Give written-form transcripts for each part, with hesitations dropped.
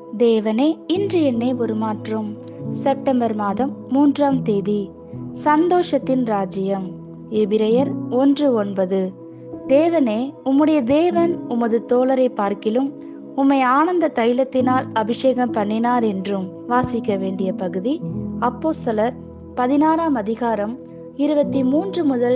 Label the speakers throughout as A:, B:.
A: தேவனே, இன்று என்னை உருமாற்றும். செப்டம்பர் மாதம் 3ஆம் தேதி. சந்தோஷத்தின் ராஜ்யம். எபிரெயர் 1:9. தேவனே, உம்முடைய தேவன் உமது தோழரை பார்க்கிலும் உம்மை ஆனந்த தைலத்தினால் அபிஷேகம் பண்ணினார் என்றும். வாசிக்க வேண்டிய பகுதி அப்போஸ்தலர் 16ஆம் அதிகாரம் 23 முதல்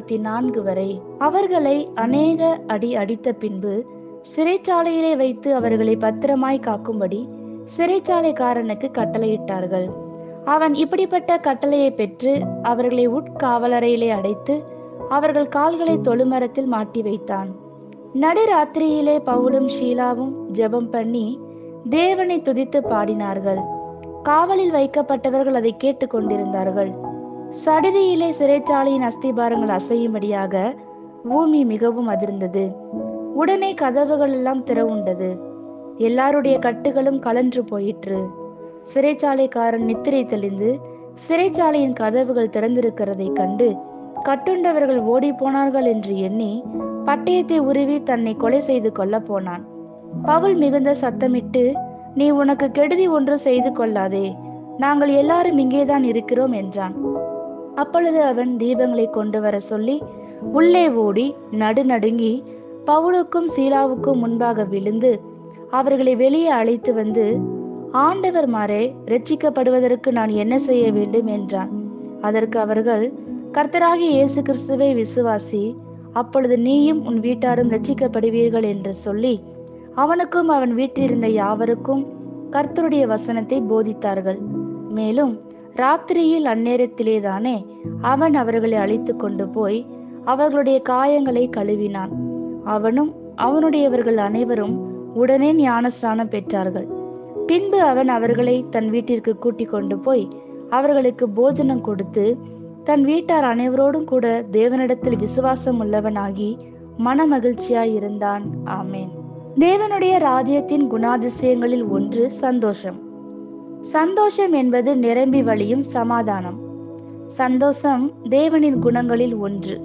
A: 34 வரை. அவர்களை அநேக அடி அடித்த பின்பு சிறைச்சாலையிலே வைத்து அவர்களை பத்திரமாய் காக்கும்படி சிறைச்சாலைக்காரனுக்கு கட்டளையிட்டார்கள். அவன் இப்படிப்பட்ட கட்டளையை பெற்று அவர்களை உட்காவலறையிலே அடைத்து அவர்கள் கால்களை தொழுமரத்தில் மாட்டி வைத்தான். நடுராத்திரியிலே பவுலும் ஷீலாவும் ஜெபம் பண்ணி தேவனை துதித்து பாடினார்கள். காவலில் வைக்கப்பட்டவர்கள் அதை கேட்டு கொண்டிருந்தார்கள். சடுதியிலே சிறைச்சாலையின் அஸ்திபாரங்கள் அசையும்படியாக பூமி மிகவும் அதிர்ந்தது. உடனே கதவுகள் எல்லாம் திறவுண்டது. எல்லாருடைய கட்டுகளும் கலன்று போயிற்று. சிறைச்சாலைக்காரன் நித்திரை தெளிந்து சிறைச்சாலையின் கதவுகள் திறந்திருக்கிறதை கண்டு கட்டுண்டவர்கள் ஓடி போனார்கள் என்று எண்ணி பட்டயத்தை உருவி தன்னை கொலை செய்து கொள்ள போனான். பவுல் மிகுந்த சத்தமிட்டு, நீ உனக்கு கெடுதி ஒன்று செய்து கொள்ளாதே, நாங்கள் எல்லாரும் இங்கேதான் இருக்கிறோம் என்றான். அப்பொழுது அவன் தீபங்களை கொண்டு வர சொல்லி உள்ளே ஓடி நடுநடுங்கி பவுலுக்கும் சீலாவுக்கும் முன்பாக விழுந்து அவர்களை வெளியே அழைத்து வந்து, ஆண்டவர் மாறே, ரட்சிக்கப்படுவதற்கு நான் என்ன செய்ய வேண்டும் என்றான். அதற்கு அவர்கள், கர்த்தராகிய இயேசு கிறிஸ்துவை விசுவாசி, அப்பொழுது நீயும் உன் வீட்டாரும் ரட்சிக்கப்படுவீர்கள் என்று சொல்லி அவனுக்கும் அவன் வீட்டிலிருந்த யாவருக்கும் கர்த்தருடைய வசனத்தை போதித்தார்கள். மேலும் ராத்திரியில் அந்நேரத்திலேதானே அவன் அவர்களை அழைத்து கொண்டு போய் அவர்களுடைய காயங்களை கழுவினான். அவனும் அவனுடையவர்கள் அனைவரும் உடனே ஞானஸ்நானம் பெற்றார்கள். பின்பு அவன் அவர்களை தன் வீட்டிற்கு கூட்டிக் கொண்டு போய் அவர்களுக்கு போஜனம் கொடுத்து தன் வீட்டார் அனைவரோடும் கூட தேவனிடத்தில் விசுவாசம் உள்ளவனாகி மன மகிழ்ச்சியாய் இருந்தான். ஆமேன். தேவனுடைய ராஜ்யத்தின் குணாதிசயங்களில் ஒன்று சந்தோஷம். சந்தோஷம் என்பது நிரம்பி வழியும் சமாதானம். சந்தோஷம் தேவனின் குணங்களில் ஒன்று.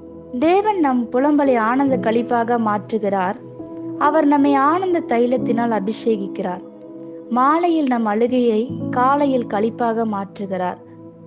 A: தேவன் நம் புலம்பலை ஆனந்த களிப்பாக மாற்றுகிறார். அவர் நம்மை ஆனந்த தைலத்தினால் அபிஷேகிக்கிறார். மாலையில் நம் அழுகையை காலையில் களிப்பாக மாற்றுகிறார்.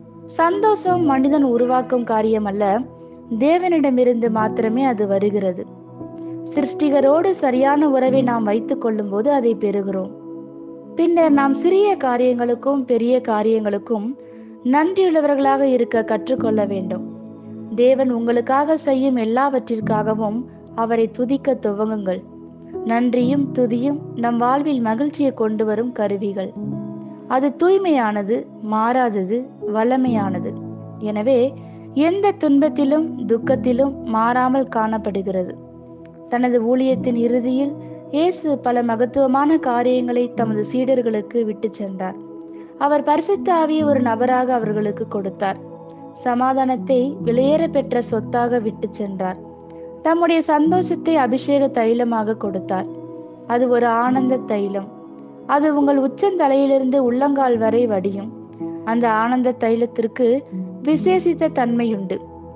A: சந்தோஷம் மனிதன் உருவாக்கும் காரியம் அல்ல, தேவனிடமிருந்து மாத்திரமே அது வருகிறது. சிருஷ்டிகரோடு சரியான உறவை நாம் வைத்துக் கொள்ளும் போது அதை பெறுகிறோம். பின்னர் நாம் சிறிய காரியங்களுக்கும் பெரிய காரியங்களுக்கும் நன்றியுள்ளவர்களாக இருக்க கற்றுக்கொள்ள வேண்டும். தேவன் உங்களுக்காக செய்யும் எல்லாவற்றிற்காகவும் அவரை துதிக்க துவங்குங்கள். நன்றியும் துதியும் நம் வாழ்வில் மகிழ்ச்சியை கொண்டு வரும் கருவிகள். அது தூய்மையானது, மாறாதது, வல்லமையானது. எனவே எந்த துன்பத்திலும் துக்கத்திலும் மாறாமல் காணப்படுகிறது. தனது ஊழியத்தின் இறுதியில் இயேசு பல மகத்துவமான காரியங்களை தமது சீடர்களுக்கு விட்டு சென்றார். அவர் பரிசுத்த ஆவியை ஒரு நபராக அவர்களுக்கு கொடுத்தார். சமாதானத்தை விலையேற பெற்ற சொத்தாக விட்டு சென்றார். தம்முடைய சந்தோஷத்தை அபிஷேக தைலமாக கொடுத்தார். அது ஒரு ஆனந்த தைலம். அது உங்கள் உச்சந்தலையிலிருந்து உள்ளங்கால் வரை வடியும். அந்த ஆனந்த தைலத்திற்கு விசேஷித்த தன்மையுண்டு.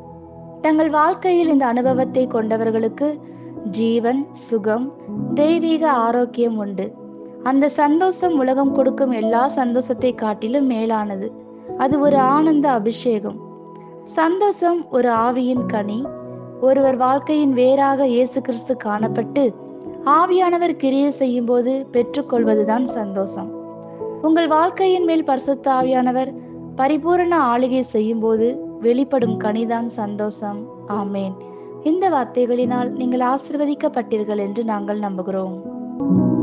A: தங்கள் வாழ்க்கையில் இந்த அனுபவத்தை கொண்டவர்களுக்கு ஜீவன், சுகம், தெய்வீக ஆரோக்கியம் உண்டு. அந்த சந்தோஷம் உலகம் கொடுக்கும் எல்லா சந்தோஷத்தை காட்டிலும் மேலானது. அது ஒரு ஆனந்த அபிஷேகம். சந்தோஷம் ஒரு ஆவியின் கனி. ஒருவர் வாழ்க்கையின் வேறாக இயேசு கிறிஸ்து காணப்பட்டு ஆவியானவர் கிரியை செய்யும் போது பெற்றுக்கொள்வதுதான் சந்தோஷம். உங்கள் வாழ்க்கையின் மேல் பரிசுத்த ஆவியானவர் பரிபூரண ஆளுகை செய்யும் போது வெளிப்படும் கனிதான் சந்தோஷம். ஆமேன். இந்த வார்த்தைகளினால் நீங்கள் ஆசீர்வதிக்கப்பட்டீர்கள் என்று நாங்கள் நம்புகிறோம்.